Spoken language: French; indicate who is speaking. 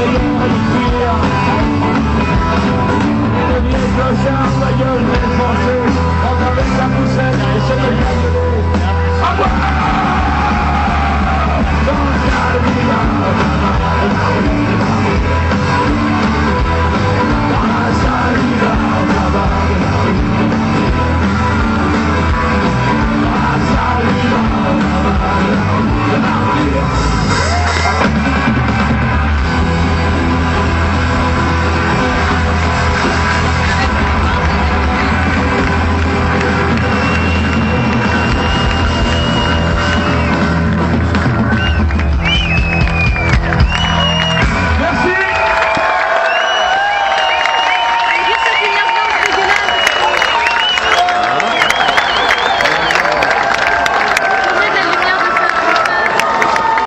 Speaker 1: la gueule des Français, entre avec la poussette et c'est le gars de